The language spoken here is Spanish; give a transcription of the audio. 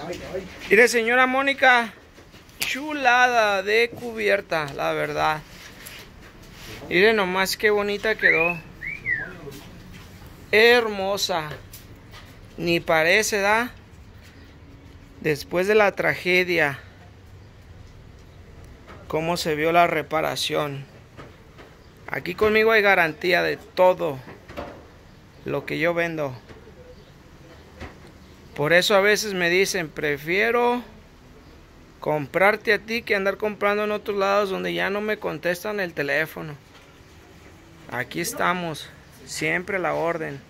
Mire, señora Mónica, chulada de cubierta, la verdad. Mire nomás qué bonita quedó. Hermosa. Ni parece, ¿da? Después de la tragedia, cómo se vio la reparación. Aquí conmigo hay garantía de todo lo que yo vendo. Por eso a veces me dicen, prefiero comprarte a ti que andar comprando en otros lados donde ya no me contestan el teléfono. Aquí estamos, siempre a la orden.